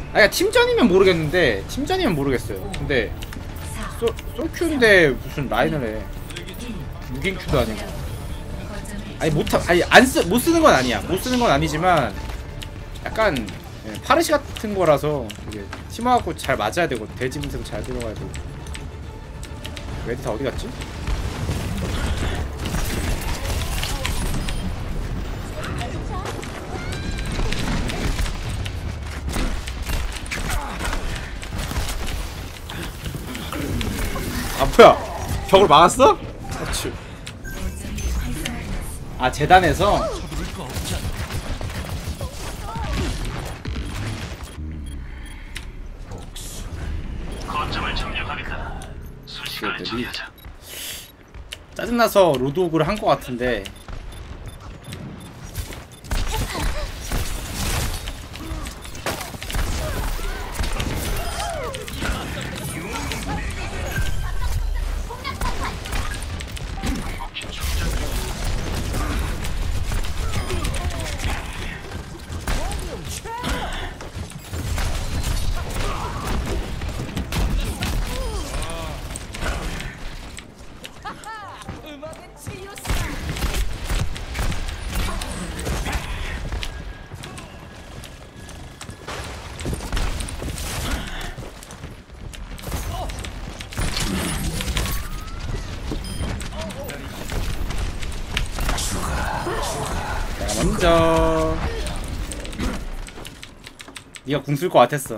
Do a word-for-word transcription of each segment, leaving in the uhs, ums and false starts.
아니 팀전이면 모르겠는데 팀전이면 모르겠어요. 근데 소, 솔큐인데 무슨 라인을 해. 무빙큐도 아니고. 아니 못하 아니 안쓰 못 쓰는 건 아니야. 못 쓰는 건 아니지만 약간 예, 파르시 같은 거라서 이게 팀워크하고 잘 맞아야 되고 대지 분석도 잘 들어가야 되고. 레디 다 어디 갔지? 아 뭐야? 벽을 막았어? 그렇지. 아 재단에서? 거점을 점령하니까 순식간에 처리하자. 짜증나서 로드오그를 한 것 같은데 먼저 니가 궁 쓸 것 같았어.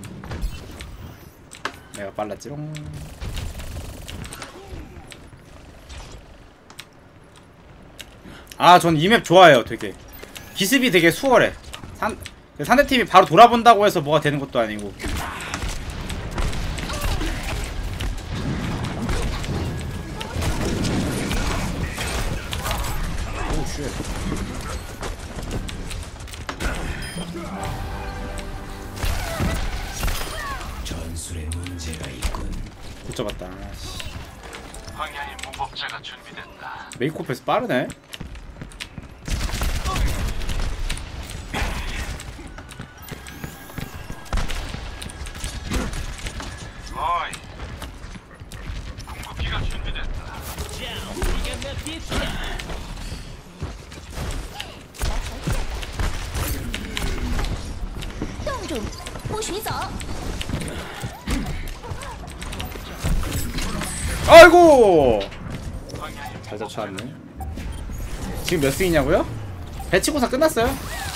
내가 빨랐지롱. 아 전 이 맵 좋아해요. 되게 기습이 되게 수월해. 산, 상대팀이 바로 돌아본다고 해서 뭐가 되는 것도 아니고. 오 쉣. 전술에 문제가 있군. 못 잡았다. 방향의 무법자가 준비됐다. 메이크업에서 빠르네. 어이, 궁극기가 준비됐다. 冻住，不许走！ 아이고 잘 잡혀왔네. 지금 몇 스이냐고요? 배치고사 끝났어요.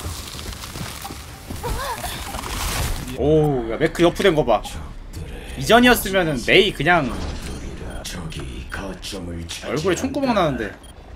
오우 야 매크 여프된 거봐. 이전이었으면은 메이 그냥 얼굴에 총구멍 나는데.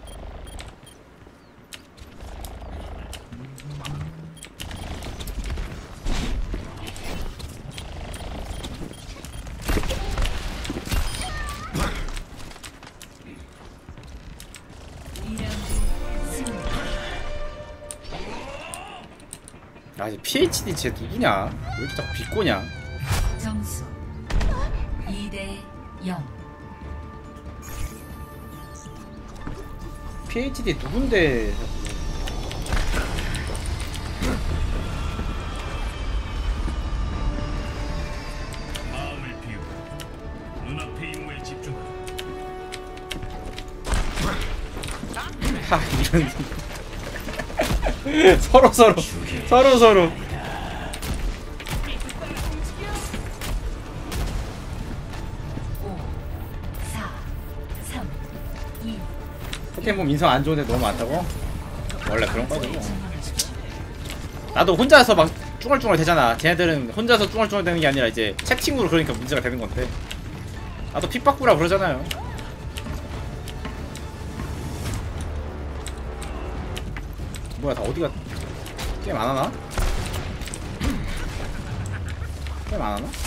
아 이제 피에이치디 쟤 누구냐? 왜 이렇게 자꾸 비꼬냐? 점수 이 대 영. 피에이치디 누군데? 마음을 비우고 눈앞의 임무에 집중하라. 하 이런 서로 서로 서로 서로. 오, 사, 삼, 이. 포켓몬 인성 안 좋은데 너무 많다고? 원래 그런 거지 뭐. 나도 혼자서 막 쭈글쭈글 되잖아. 쟤네들은 혼자서 쭈글쭈글 되는 게 아니라 이제 채팅으로 그러니까 문제가 되는 건데. 나도 픽바꾸라 그러잖아요. 뭐야 다 어디가 게임 안 하나? 게임 안 하나?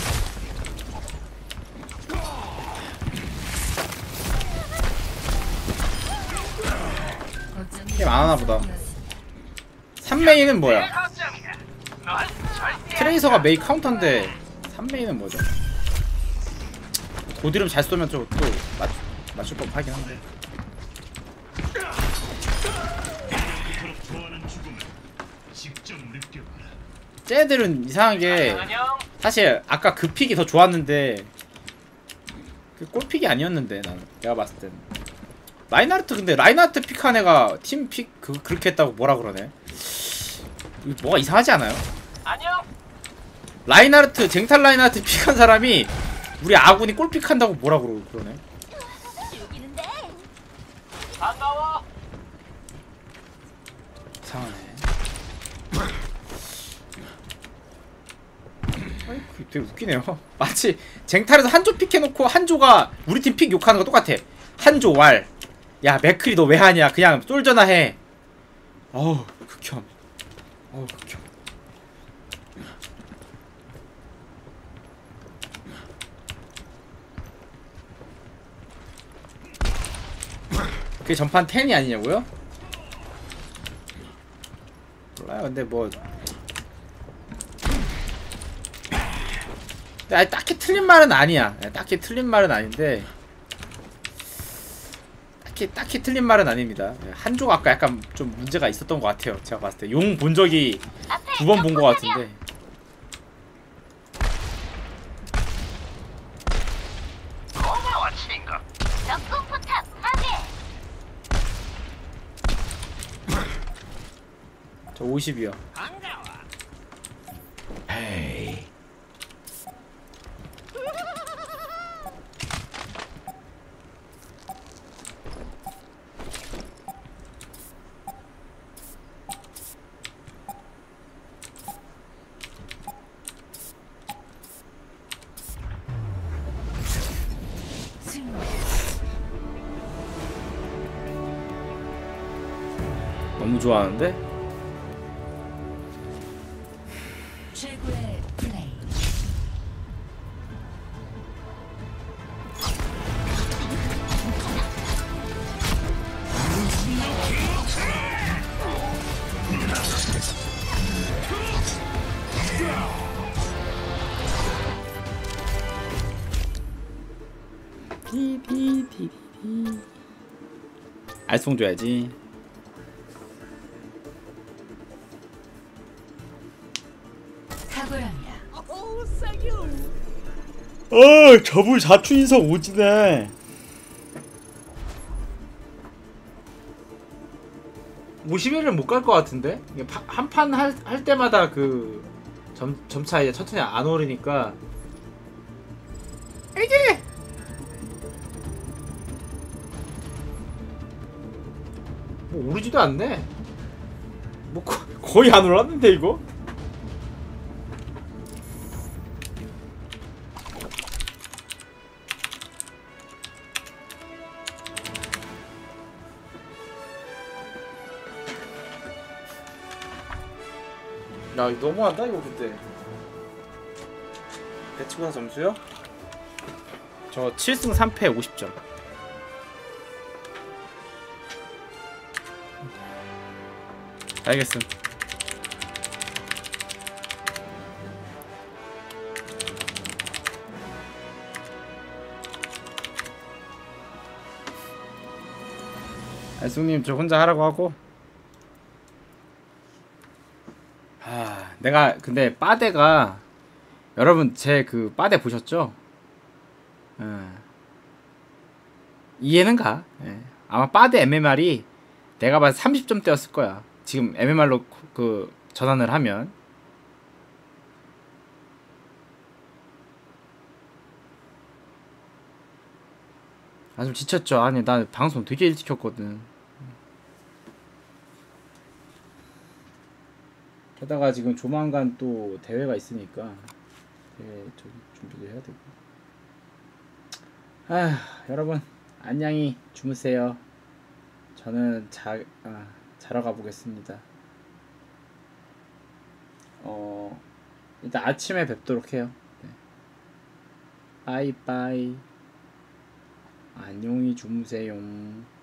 게임 안 하나 보다. 삼 메인은 뭐야? 트레이서가 메이 카운터인데 삼 메인은 뭐죠? 고드름 잘 쏘면 좀 또 맞출 법 하긴 한데. 그토록 좋아하는 죽음을 직접 느껴봐라. 쟤들은 이상하게 사실 아까 그 픽이 더 좋았는데 그 꼴픽이 아니었는데 나는 내가 봤을 때는 라인하르트 근데 라인하르트 픽한 애가 팀 픽 그 그렇게 했다고 뭐라 그러네. 이거 뭐가 이상하지 않아요? 안녕. 라인하르트 쟁탈 라인하르트 픽한 사람이 우리 아군이 꼴픽한다고 뭐라 그러 그러네. 여기는데. 반가워. 이상하네. 아이 되게 웃기네요. 마치 쟁탈에서 한조 픽해놓고 한조가 우리 팀 픽 욕하는 거 똑같아. 한조 왈. 야 맥크리 너 왜 하냐? 그냥 쏠전화 해. 어우 극혐. 어우 극혐. 그게 전판 텐이 아니냐고요? 몰라요. 근데 뭐 아니, 딱히 틀린 말은 아니야. 딱히 틀린 말은 아닌데 딱히 딱히 틀린 말은 아닙니다. 한조가 아까 약간 좀 문제가 있었던 것 같아요. 제가 봤을 때 용 본 적이 두 번 본 것 같은데. 고마워 친구. 적군 포탑 파괴. 저 오십이요. 반가워. 에이. 너무 좋아하는데? 최고의 플레이. 피피피피 알송 줘야지. 탁월합니다. 어 저불 자추인성 오지네. 오십 일은 못 갈 것 같은데? 한 판 할 할 때마다 그 점, 점차 이제 천천히 안 오르니까 이게 뭐 오르지도 않네. 뭐 거, 거의 안 올랐는데 이거? 야 이거 너무한다 이거. 그때 배치구사 점수요? 저 칠 승 삼 패 오십 점. 알겠음. 알숙님 저 혼자 하라고 하고. 아 내가 근데 빠데가 여러분 제 그 빠데 보셨죠? 예. 이해는 가. 예. 아마 빠데 엠엠알이 내가 봐서 삼십 점대였을 거야. 지금 엠엠알로 그 전환을 하면. 아 좀 지쳤죠. 아니 나 방송 되게 일찍 켰거든. 게다가 지금 조만간 또 대회가 있으니까 대회 저기 준비도 해야 되고. 아 여러분 안녕히 주무세요. 저는 자 아, 자러 가보겠습니다. 어 일단 아침에 뵙도록 해요. 네. 빠이빠이. 안녕히 주무세요.